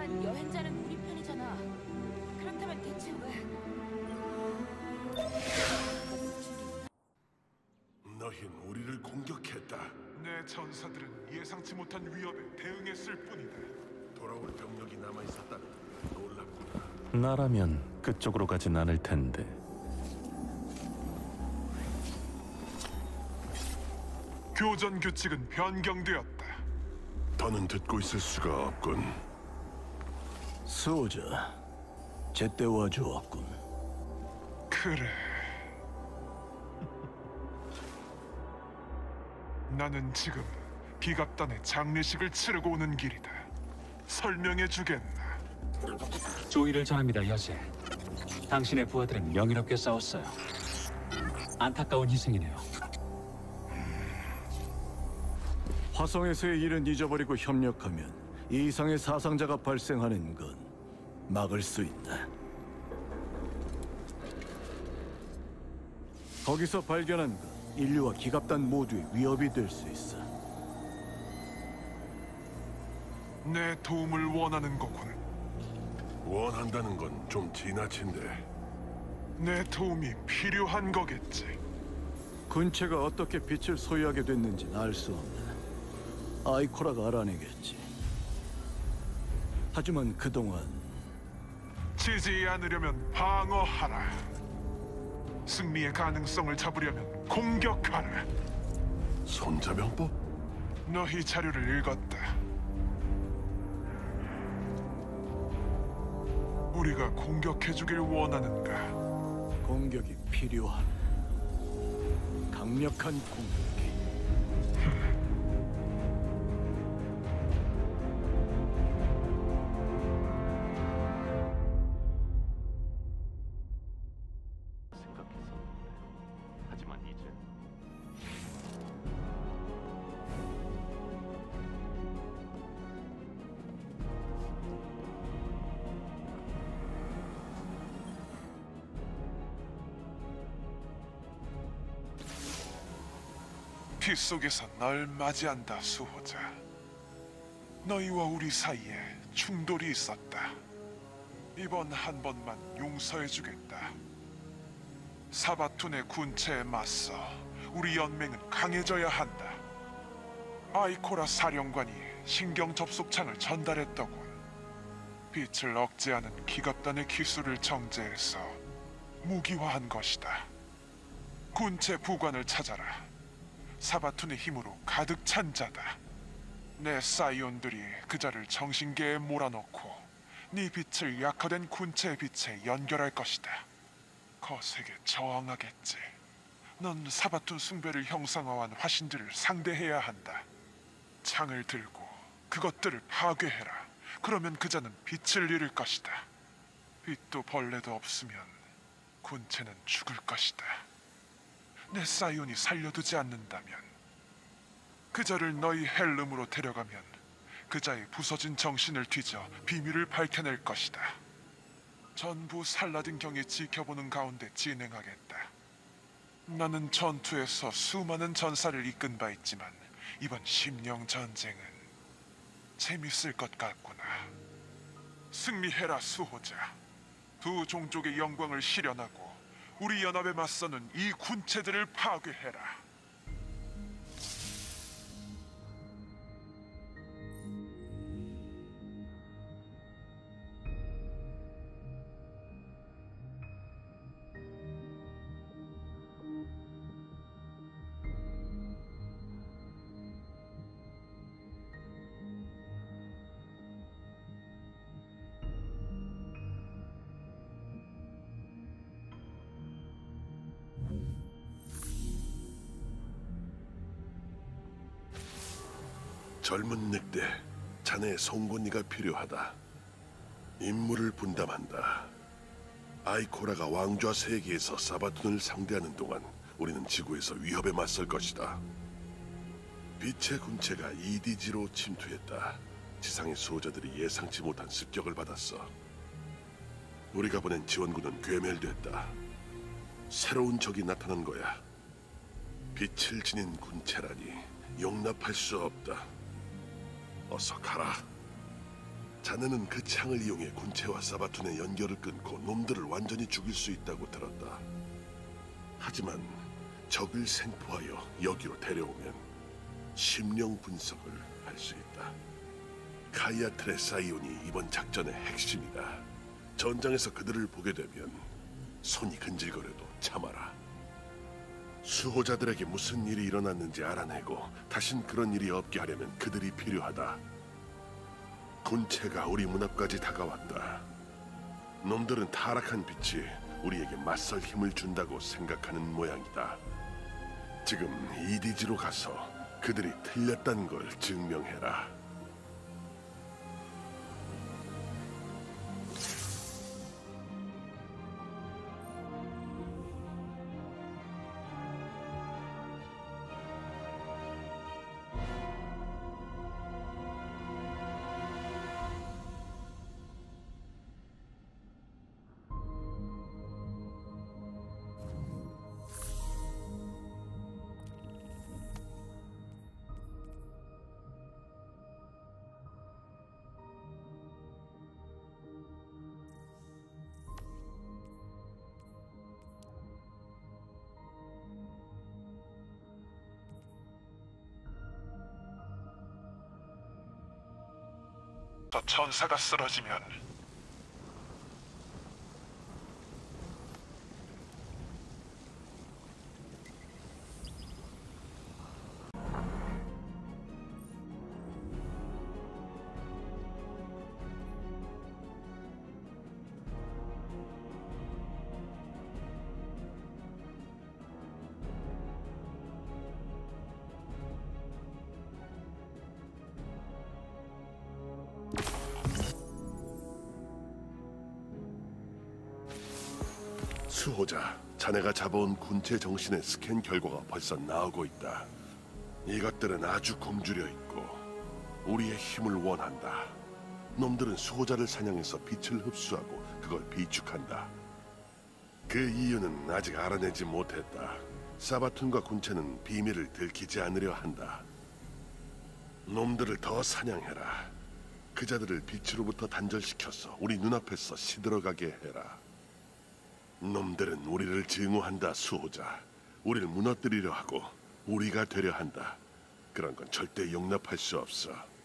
일단 여행자는 우리 편이잖아. 그렇다면 대체 왜? 너흰 우리를 공격했다. 내 전사들은 예상치 못한 위협에 대응했을 뿐이다. 돌아올 병력이 남아 있었다니 놀랍구나. 나라면 그쪽으로 가진 않을 텐데. 교전 규칙은 변경되었다. 더는 듣고 있을 수가 없군. 수호자, 제때 와주었군. 그래. 나는 지금 기갑단의 장례식을 치르고 오는 길이다. 설명해 주겠나? 조의를 전합니다, 여제. 당신의 부하들은 명예롭게 싸웠어요. 안타까운 희생이네요. 화성에서의 일은 잊어버리고 협력하면 이 이상의 사상자가 발생하는 건 막을 수 있다. 거기서 발견한 건 인류와 기갑단 모두의 위협이 될 수 있어. 내 도움을 원하는 거군. 원한다는 건 좀 지나친데. 내 도움이 필요한 거겠지. 군체가 어떻게 빛을 소유하게 됐는지는 알 수 없다. 아이코라가 알아내겠지. 하지만 그동안 지지 않으려면 방어하라. 승리의 가능성을 잡으려면 공격하라. 손자병법? 너희 자료를 읽었다. 우리가 공격해주길 원하는가? 공격이 필요한 강력한 공격이. 하지만 이제 피 속에서 널 맞이한다, 수호자. 너희와 우리 사이에 충돌이 있었다. 이번 한 번만 용서해주겠다. 사바툰의 군체에 맞서 우리 연맹은 강해져야 한다. 아이코라 사령관이 신경 접속창을 전달했더군. 빛을 억제하는 기갑단의 기술을 정제해서 무기화한 것이다. 군체 부관을 찾아라. 사바툰의 힘으로 가득 찬 자다. 내 사이온들이 그자를 정신계에 몰아넣고 네 빛을 약화된 군체의 빛에 연결할 것이다. 거세게 저항하겠지. 넌 사바툰 숭배를 형상화한 화신들을 상대해야 한다. 창을 들고 그것들을 파괴해라. 그러면 그자는 빛을 잃을 것이다. 빛도 벌레도 없으면 군체는 죽을 것이다. 내 사이온이 살려두지 않는다면 그자를 너희 헬름으로 데려가면 그자의 부서진 정신을 뒤져 비밀을 밝혀낼 것이다. 전부 살라딘 경이 지켜보는 가운데 진행하겠다. 나는 전투에서 수많은 전사를 이끈 바 있지만 이번 심령 전쟁은 재밌을 것 같구나. 승리해라, 수호자. 두 종족의 영광을 실현하고 우리 연합에 맞서는 이 군체들을 파괴해라. 젊은 늑대, 자네의 송곳니가 필요하다. 임무를 분담한다. 아이코라가 왕좌 세계에서 사바툰을 상대하는 동안 우리는 지구에서 위협에 맞설 것이다. 빛의 군체가 EDG로 침투했다. 지상의 수호자들이 예상치 못한 습격을 받았어. 우리가 보낸 지원군은 괴멸됐다. 새로운 적이 나타난 거야. 빛을 지닌 군체라니 용납할 수 없다. 어서 가라. 자네는 그 창을 이용해 군체와 사바툰의 연결을 끊고 놈들을 완전히 죽일 수 있다고 들었다. 하지만 적을 생포하여 여기로 데려오면 심령 분석을 할 수 있다. 카이아틀의 사이온이 이번 작전의 핵심이다. 전장에서 그들을 보게 되면 손이 근질거려도 참아라. 수호자들에게 무슨 일이 일어났는지 알아내고 다신 그런 일이 없게 하려면 그들이 필요하다. 군체가 우리 문 앞까지 다가왔다. 놈들은 타락한 빛이 우리에게 맞설 힘을 준다고 생각하는 모양이다. 지금 이디지로 가서 그들이 틀렸다는 걸 증명해라. 저 천사가 쓰러지면 수호자, 자네가 잡아온 군체 정신의 스캔 결과가 벌써 나오고 있다. 이것들은 아주 굶주려 있고 우리의 힘을 원한다. 놈들은 수호자를 사냥해서 빛을 흡수하고 그걸 비축한다. 그 이유는 아직 알아내지 못했다. 사바툰과 군체는 비밀을 들키지 않으려 한다. 놈들을 더 사냥해라. 그자들을 빛으로부터 단절시켜서 우리 눈앞에서 시들어가게 해라. 놈들은 우리를 증오한다, 수호자. 우리를 무너뜨리려 하고 우리가 되려 한다. 그런 건 절대 용납할 수 없어.